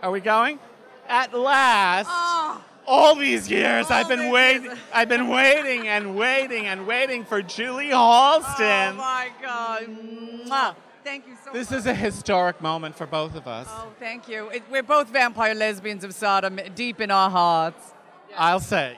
Are we going? At last. Oh. All these years, I've been these waiting and waiting and waiting for Julie Halston. Oh my God. Mwah. Thank you so much. This is a historic moment for both of us. Oh, thank you. We're both vampire lesbians of Sodom, deep in our hearts. I'll say.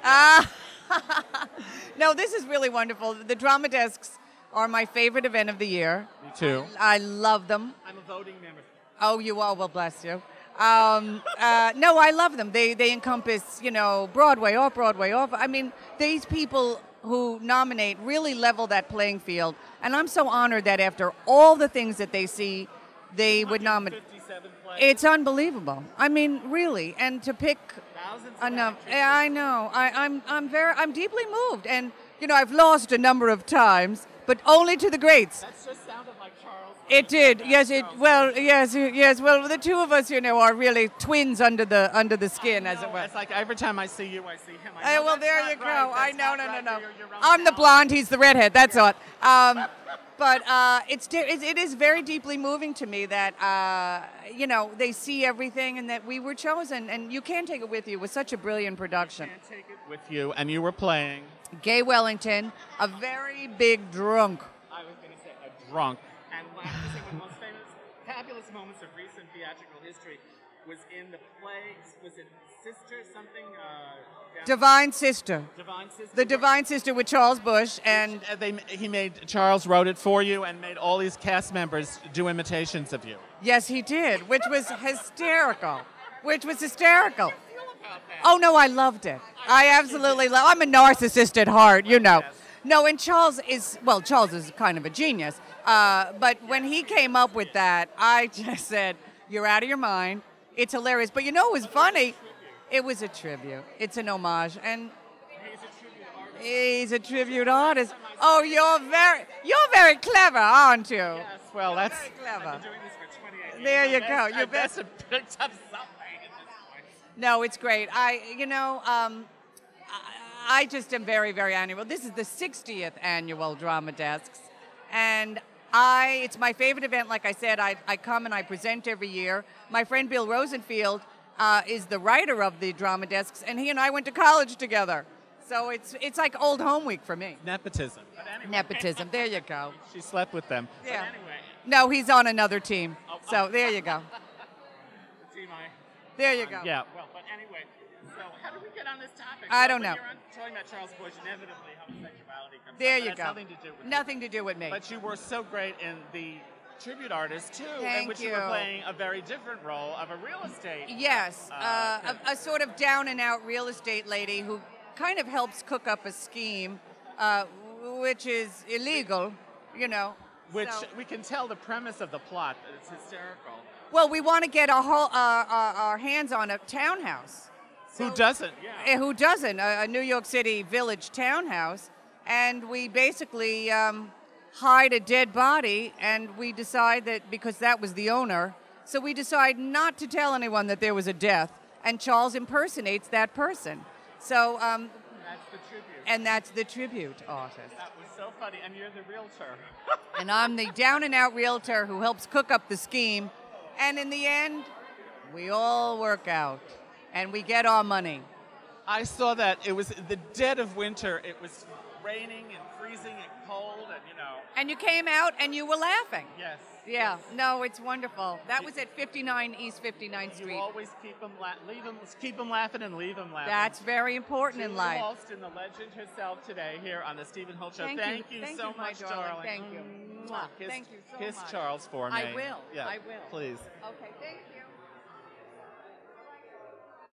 No, this is really wonderful. The Drama Desks are my favorite event of the year. Me too. I love them. I'm a voting member. Oh, you are? Well, bless you. No, I love them. They encompass, Broadway, off-Broadway, off. I mean, these people who nominate really level that playing field. And I'm so honored that after all the things that they see, they would nominate. It's unbelievable. I mean, really. And to pick enough. I know. I'm deeply moved. And, I've lost a number of times, but only to the greats. That just sounded like Charles. It did. Yes, yes. Well, the two of us, are really twins under the skin, as it were. It's like every time I see you, I see him. Well, there you go. Right. No. You're I'm the blonde. He's the redhead. That's all. But it is very deeply moving to me that they see everything and that we were chosen, and you can take it with you. It was such a brilliant production. You can't take it with you, and you were playing Gay Wellington, a very big drunk. I was going to say a drunk. And I have to say, one of the most famous, fabulous moments of recent theatrical history was in the play. Was it Sister something? Divine Sister. Divine Sister. The Divine Sister with Charles Busch, and Charles wrote it for you and made all these cast members do imitations of you. Yes, he did, which was hysterical. Oh no, I loved it. I absolutely love. I'm a narcissist at heart, Yes. No, and Charles is kind of a genius. But when he came up with that, I just said, "You're out of your mind." It's hilarious. But it was funny. It was a tribute. It's an homage, and he's a tribute artist. Oh, you're very clever, aren't you? Yes. Well, that's very clever. I've been doing this for 28 years. There you go. I best have picked up something at this point. No, it's great. I just am very, very annual. This is the 60th annual Drama Desks, and it's my favorite event. Like I said, I come and I present every year. My friend Bill Rosenfield is the writer of the Drama Desks, and he and I went to college together. So it's like old home week for me. Nepotism. Anyway. Nepotism. There you go. She slept with them. Yeah. But anyway. No, he's on another team. So there you go. The team There you go. Yeah. Well, but anyway. So how did we get on this topic? I don't know. When you're talking about Charles Busch, inevitably homosexuality comes There up. you That's go. Nothing to do with Nothing to do with me. But you were so great in the tribute artist too, in Thank which you were playing a very different role of a real estate. Yes, a sort of down and out real estate lady who kind of helps cook up a scheme, which is illegal, Which we can tell the premise of the plot that it's hysterical. Well, we want to get our hands on a townhouse. Who doesn't? Yeah. Who doesn't? A New York City Village townhouse, and we basically hide a dead body, and we decide that because that was the owner, so we decide not to tell anyone that there was a death, and Charles impersonates that person. So that's the tribute. And that's the tribute artist. That was so funny, and you're the realtor. And I'm the down and out realtor who helps cook up the scheme, and in the end, we all work out, and we get our money. I saw that it was the dead of winter. It was raining and freezing and cold, and And you came out and you were laughing. Yes. Yeah. Yes. No, it's wonderful. That was at 59 East 59th Street. You always keep them laughing and leave them laughing. That's very important in life. Julie Halston, the legend herself, today here on the Stephen Holt Show. Thank you so much, darling. Thank you. Thank you so much. Kiss Charles for me. I will. Yeah, I will. Please. Okay. Thank you.